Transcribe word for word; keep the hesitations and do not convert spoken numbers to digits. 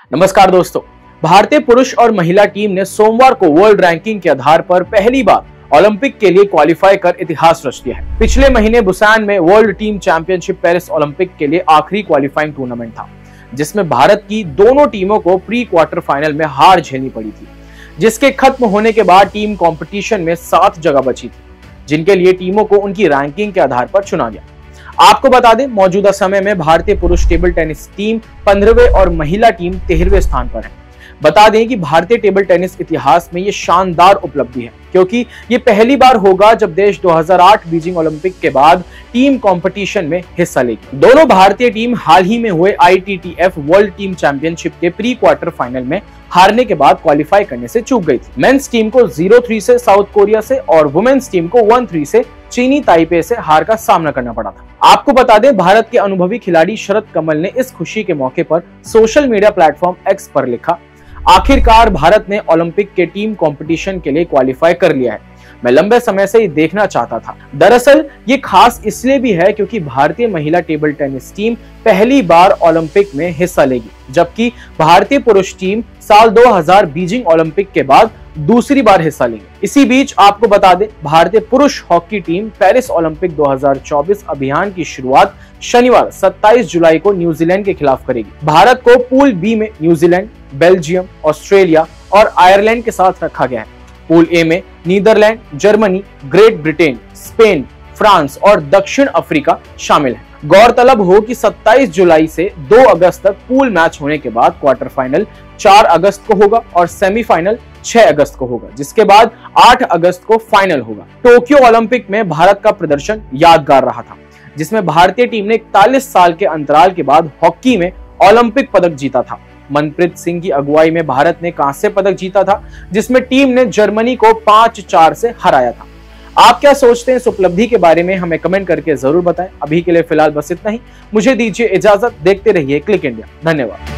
नमस्कार दोस्तों, भारतीय पुरुष और महिला टीम ने सोमवार को वर्ल्ड रैंकिंग के आधार पर पहली बार ओलंपिक के लिए क्वालिफाई कर इतिहास रच दिया है। पिछले महीने बुसान में world team championship Paris Olympic के लिए आखिरी क्वालिफाइंग टूर्नामेंट था, जिसमें भारत की दोनों टीमों को प्री क्वार्टर फाइनल में हार झेलनी पड़ी थी, जिसके खत्म होने के बाद टीम कंपटीशन में सात जगह बची थी, जिनके लिए टीमों को उनकी रैंकिंग के आधार पर चुना गया। आपको बता दें, मौजूदा समय में भारतीय पुरुष टेबल टेनिस टीम पंद्रहवें और महिला टीम तेरहवें स्थान पर है। बता दें कि भारतीय टेबल टेनिस इतिहास में ये शानदार उपलब्धि है, क्योंकि ये पहली बार होगा जब देश दो हज़ार आठ बीजिंग ओलंपिक के बाद टीम कंपटीशन में हिस्सा लेगी। दोनों भारतीय टीम हाल ही में हुए I T T F world team championship के प्री क्वार्टर फाइनल में हारने के बाद क्वालिफाई करने से चूक गई थी। मेंस टीम को ज़ीरो थ्री से साउथ कोरिया से और वुमेन्स टीम को वन थ्री से चीनी ताइपे से हार का सामना करना पड़ा था। आपको बता दें, भारत के अनुभवी खिलाड़ी शरद कमल ने इस खुशी के मौके पर सोशल मीडिया प्लेटफॉर्म एक्स पर लिखा, आखिरकार भारत ने ओलंपिक के टीम कंपटीशन के लिए क्वालिफाई कर लिया है। मैं लंबे समय से ये देखना चाहता था। दरअसल ये खास इसलिए भी है क्योंकि भारतीय महिला टेबल टेनिस टीम पहली बार ओलंपिक में हिस्सा लेगी, जबकि भारतीय पुरुष टीम साल दो हज़ार बीजिंग ओलंपिक के बाद दूसरी बार हिस्सा लेंगे। इसी बीच आपको बता दें, भारतीय पुरुष हॉकी टीम पेरिस ओलंपिक दो हज़ार चौबीस अभियान की शुरुआत शनिवार सत्ताईस जुलाई को न्यूजीलैंड के खिलाफ करेगी। भारत को पूल बी में न्यूजीलैंड, बेल्जियम, ऑस्ट्रेलिया और आयरलैंड के साथ रखा गया है। पूल ए में Netherland, Germany, Great Britain, Spain, France और दक्षिण अफ्रीका शामिल है। गौरतलब हो कि सत्ताईस जुलाई से दो अगस्त तक पूल मैच होने के बाद क्वार्टर फाइनल चार अगस्त को होगा और सेमीफाइनल छह अगस्त को होगा, जिसके बाद आठ अगस्त को फाइनल होगा। टोक्यो ओलंपिक में भारत का प्रदर्शन यादगार रहा था, जिसमें भारतीय टीम ने इकतालीस साल के अंतराल के बाद हॉकी में ओलंपिक पदक जीता था। मनप्रीत सिंह की अगुवाई में भारत ने कांस्य पदक जीता था, जिसमें टीम ने जर्मनी को पांच चार से हराया था। आप क्या सोचते हैं इस उपलब्धि के बारे में, हमें कमेंट करके जरूर बताएं। अभी के लिए फिलहाल बस इतना ही। मुझे दीजिए इजाजत। देखते रहिए क्लिक इंडिया। धन्यवाद।